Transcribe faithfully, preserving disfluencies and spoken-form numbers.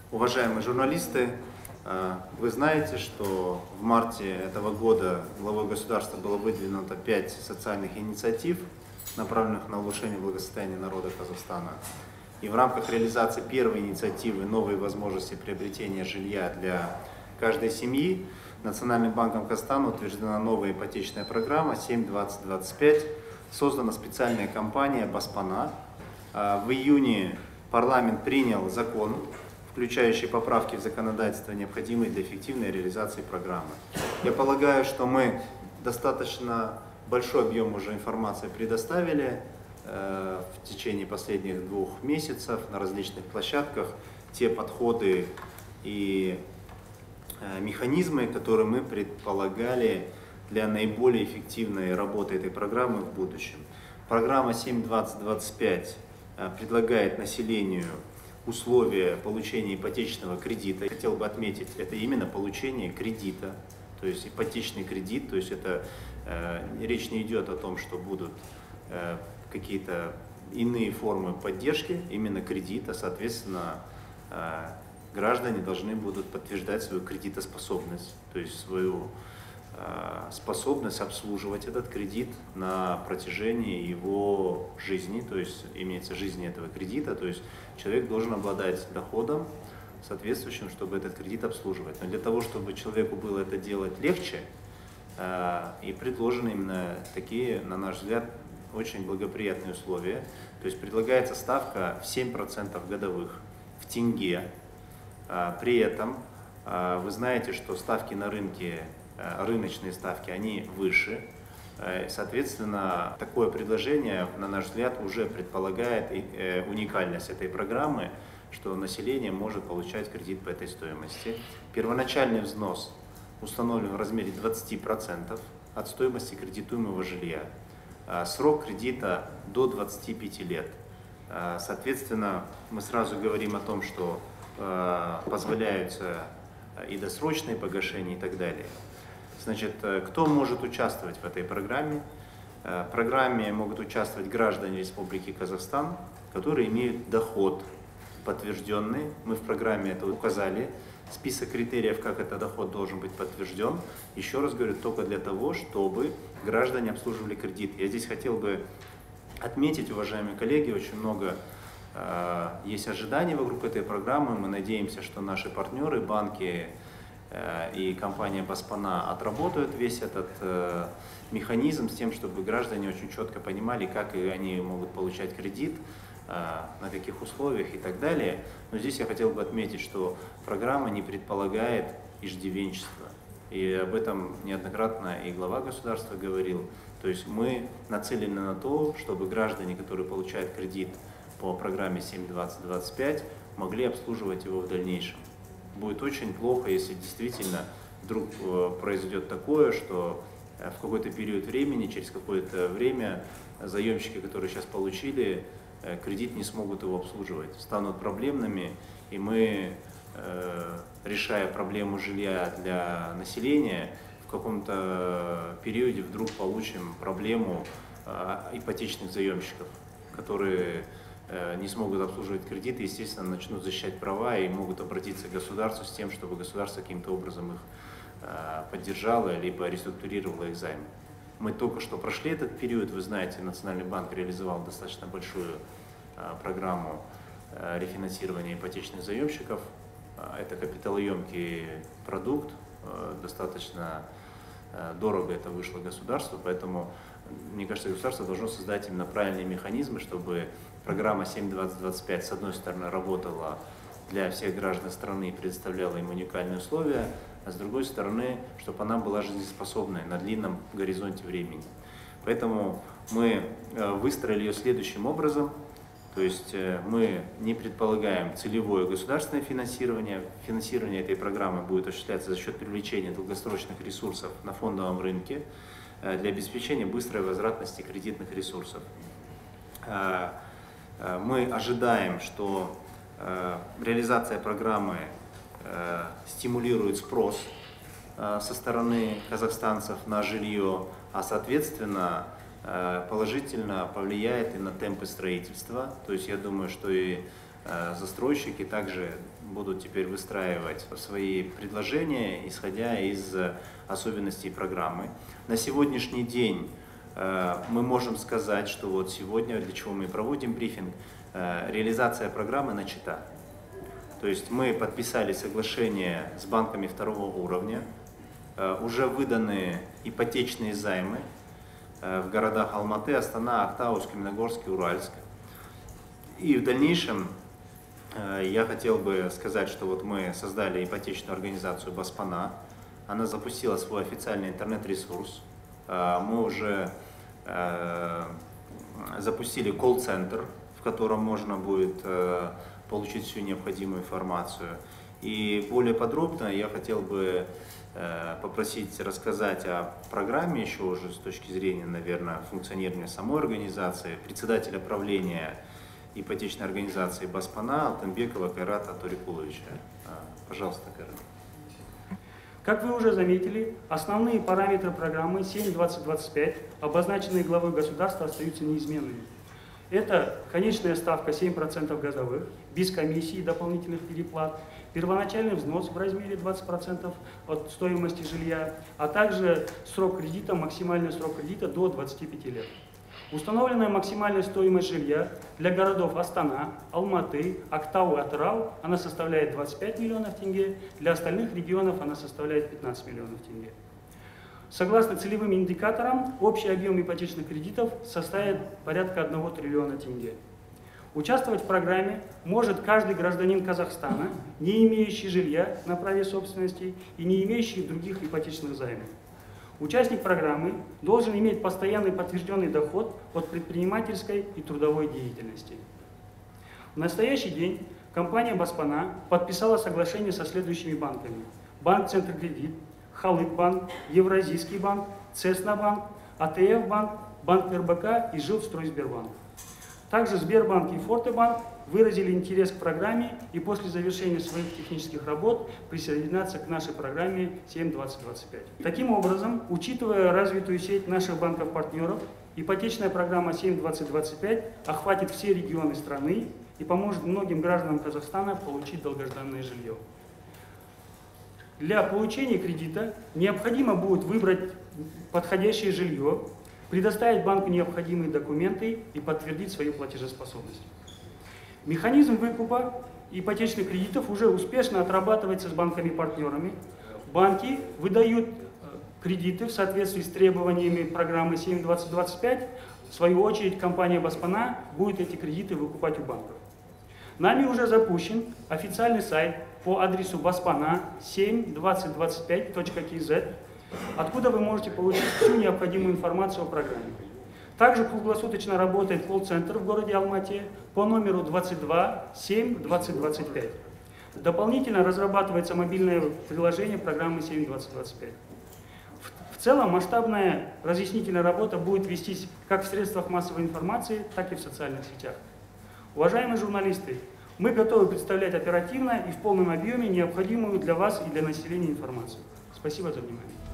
Уважаемые журналисты, вы знаете, что в марте этого года главой государства было выдвинуто пять социальных инициатив, направленных на улучшение благосостояния народа Казахстана. И в рамках реализации первой инициативы «Новые возможности приобретения жилья для каждой семьи» Национальным банком Казахстана утверждена новая ипотечная программа семь двадцать двадцать пять, создана специальная компания «Баспана». В июне парламент принял закон, включающий поправки в законодательство, необходимые для эффективной реализации программы. Я полагаю, что мы достаточно большой объем уже информации предоставили э, в течение последних двух месяцев на различных площадках, те подходы и э, механизмы, которые мы предполагали для наиболее эффективной работы этой программы в будущем. Программа семь двадцать двадцать пять э, предлагает населению условия получения ипотечного кредита. Я хотел бы отметить, это именно получение кредита, то есть ипотечный кредит, то есть это э, речь не идет о том, что будут э, какие-то иные формы поддержки, именно кредита, соответственно, э, граждане должны будут подтверждать свою кредитоспособность, то есть свою э, способность обслуживать этот кредит на протяжении его жизни, то есть имеется жизнь этого кредита, то есть человек должен обладать доходом соответствующим, чтобы этот кредит обслуживать. Но для того, чтобы человеку было это делать легче, э, и предложены именно такие, на наш взгляд, очень благоприятные условия. То есть предлагается ставка в семь процентов годовых в тенге. Э, при этом э, вы знаете, что ставки на рынке, э, рыночные ставки, они выше. Соответственно, такое предложение, на наш взгляд, уже предполагает уникальность этой программы, что население может получать кредит по этой стоимости. Первоначальный взнос установлен в размере двадцати процентов от стоимости кредитуемого жилья. Срок кредита до двадцати пяти лет. Соответственно, мы сразу говорим о том, что позволяются и досрочные погашения и так далее. Значит, кто может участвовать в этой программе? В программе могут участвовать граждане Республики Казахстан, которые имеют доход подтвержденный. Мы в программе это указали. Список критериев, как этот доход должен быть подтвержден. Еще раз говорю, только для того, чтобы граждане обслуживали кредит. Я здесь хотел бы отметить, уважаемые коллеги, очень много э, есть ожиданий вокруг этой программы. Мы надеемся, что наши партнеры, банки, и компания Баспана отработают весь этот э, механизм с тем, чтобы граждане очень четко понимали, как они могут получать кредит, э, на каких условиях и так далее. Но здесь я хотел бы отметить, что программа не предполагает иждивенчество. И об этом неоднократно и глава государства говорил. То есть мы нацелены на то, чтобы граждане, которые получают кредит по программе семь двадцать двадцать пять, могли обслуживать его в дальнейшем. Будет очень плохо, если действительно вдруг произойдет такое, что в какой-то период времени, через какое-то время заемщики, которые сейчас получили кредит, не смогут его обслуживать, станут проблемными, и мы, решая проблему жилья для населения, в каком-то периоде вдруг получим проблему ипотечных заемщиков, которые не смогут обслуживать кредиты, естественно, начнут защищать права и могут обратиться к государству с тем, чтобы государство каким-то образом их поддержало, либо реструктурировало их займы. Мы только что прошли этот период, вы знаете, Национальный банк реализовал достаточно большую программу рефинансирования ипотечных заемщиков. Это капиталоемкий продукт, достаточно дорого это вышло государству, поэтому, мне кажется, государство должно создать именно правильные механизмы, чтобы программа семь двадцать двадцать пять, с одной стороны, работала для всех граждан страны и предоставляла им уникальные условия, а с другой стороны, чтобы она была жизнеспособной на длинном горизонте времени. Поэтому мы выстроили ее следующим образом. То есть мы не предполагаем целевое государственное финансирование. Финансирование этой программы будет осуществляться за счет привлечения долгосрочных ресурсов на фондовом рынке для обеспечения быстрой возвратности кредитных ресурсов. Мы ожидаем, что реализация программы стимулирует спрос со стороны казахстанцев на жилье, а соответственно положительно повлияет и на темпы строительства. То есть я думаю, что и застройщики также будут теперь выстраивать свои предложения, исходя из особенностей программы. На сегодняшний день мы можем сказать, что вот сегодня, для чего мы проводим брифинг, реализация программы начата. То есть мы подписали соглашение с банками второго уровня, уже выданы ипотечные займы в городах Алматы, Астана, Актау, Каменногорск и Уральск. И в дальнейшем я хотел бы сказать, что вот мы создали ипотечную организацию Баспана. Она запустила свой официальный интернет-ресурс. Мы уже запустили колл-центр, в котором можно будет получить всю необходимую информацию. И более подробно я хотел бы попросить рассказать о программе еще уже с точки зрения, наверное, функционирования самой организации, председателя правления ипотечной организации Баспана Алтынбекова Кайрата Торикуловича. Пожалуйста, Кайрат. Как вы уже заметили, основные параметры программы семь двадцать двадцать пять, обозначенные главой государства, остаются неизменными. Это конечная ставка семь процентов годовых, без комиссии и дополнительных переплат, первоначальный взнос в размере двадцать процентов от стоимости жилья, а также срок кредита, максимальный срок кредита до двадцати пяти лет. Установленная максимальная стоимость жилья для городов Астана, Алматы, Актау и Атырау, она составляет двадцать пять миллионов тенге, для остальных регионов она составляет пятнадцать миллионов тенге. Согласно целевым индикаторам, общий объем ипотечных кредитов составит порядка одного триллиона тенге. Участвовать в программе может каждый гражданин Казахстана, не имеющий жилья на праве собственности и не имеющий других ипотечных займов. Участник программы должен иметь постоянный подтвержденный доход от предпринимательской и трудовой деятельности. В настоящий день компания Баспана подписала соглашение со следующими банками: Банк Центркредит, Халык-банк, Евразийский банк, Цеснабанк, АТФ-банк, Банк РБК и Жилстройсбербанк. Также Сбербанк и Фортебанк выразили интерес к программе и после завершения своих технических работ присоединятся к нашей программе семь двадцать двадцать пять. Таким образом, учитывая развитую сеть наших банков-партнеров, ипотечная программа семь двадцать двадцать пять охватит все регионы страны и поможет многим гражданам Казахстана получить долгожданное жилье. Для получения кредита необходимо будет выбрать подходящее жилье, предоставить банку необходимые документы и подтвердить свою платежеспособность. Механизм выкупа ипотечных кредитов уже успешно отрабатывается с банками-партнерами. Банки выдают кредиты в соответствии с требованиями программы семь двадцать двадцать пять. В свою очередь, компания Баспана будет эти кредиты выкупать у банков. Нами уже запущен официальный сайт по адресу баспана семь двадцать двадцать пять точка кз, откуда вы можете получить всю необходимую информацию о программе. Также круглосуточно работает колл-центр в городе Алмате по номеру двадцать два семь двадцать двадцать пять. Дополнительно разрабатывается мобильное приложение программы семь двадцать двадцать пять. В целом масштабная разъяснительная работа будет вестись как в средствах массовой информации, так и в социальных сетях. Уважаемые журналисты, мы готовы представлять оперативно и в полном объеме необходимую для вас и для населения информацию. Спасибо за внимание.